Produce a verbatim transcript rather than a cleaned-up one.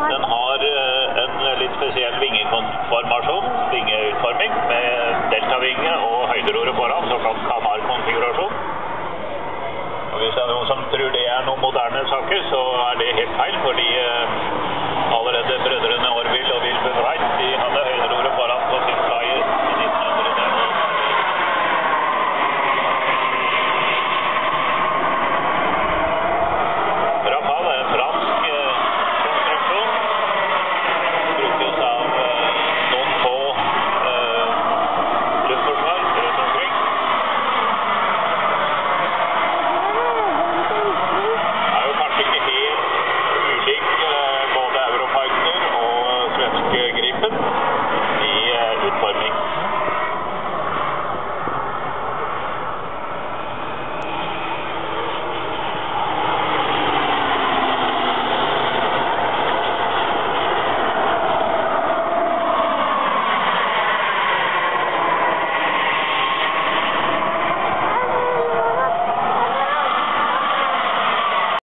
Den har en litt spesiell vingekonformasjon, vingeutforming, med deltavinge og høyderoret foran, såkalt kanarkonfigurasjon. Og hvis det er noen som tror det er noen moderne saker, så er det helt feil, fordi